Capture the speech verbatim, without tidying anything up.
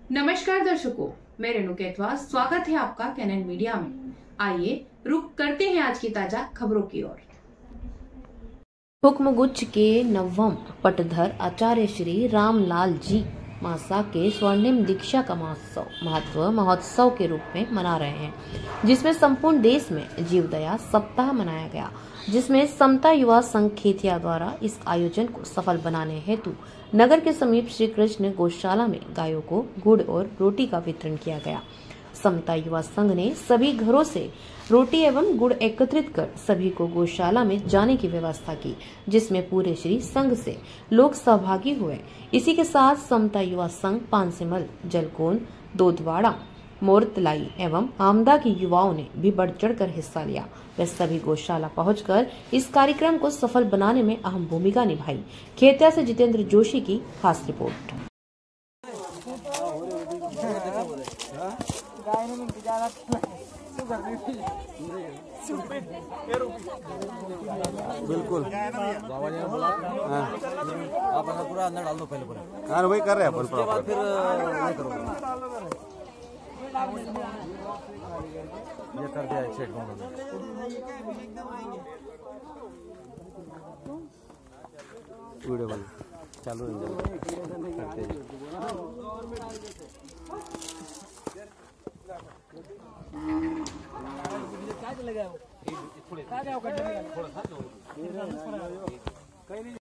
नमस्कार दर्शकों, मैं रेणु केतवा, स्वागत है आपका कैनन मीडिया में। आइए रुक करते हैं आज की ताजा खबरों की ओर। हुक्मगुच्छ के नवम पटधर आचार्य श्री रामलाल जी मासा के स्वर्णिम दीक्षा का महोत्सव महत्व महोत्सव के रूप में मना रहे हैं, जिसमें संपूर्ण देश में जीवदया सप्ताह मनाया गया, जिसमें समता युवा संघ खेतिया द्वारा इस आयोजन को सफल बनाने हेतु नगर के समीप श्री कृष्ण गौशाला में गायों को गुड़ और रोटी का वितरण किया गया। समता युवा संघ ने सभी घरों से रोटी एवं गुड़ एकत्रित कर सभी को गौशाला में जाने की व्यवस्था की, जिसमें पूरे श्री संघ से लोग सहभागी हुए। इसी के साथ समता युवा संघ पानसेमल, जलकोन, दोदवाड़ा, मोरतलाई एवं आमदा के युवाओं ने भी बढ़ चढ़कर हिस्सा लिया। वे सभी गौशाला पहुंचकर इस कार्यक्रम को सफल बनाने में अहम भूमिका निभाई। खेतिया से जितेंद्र जोशी की खास रिपोर्ट। बिल्कुल बाबा जी ने बोला आप अगर पूरा अंदर डाल दो पहले पूरा। हाँ वही कर रहे हैं अपन उसके बाद फिर नहीं करोगे। ये कर दिया है सेट में वीडियो बन चालू करते हैं। क्या चलेगा? थोड़ा सा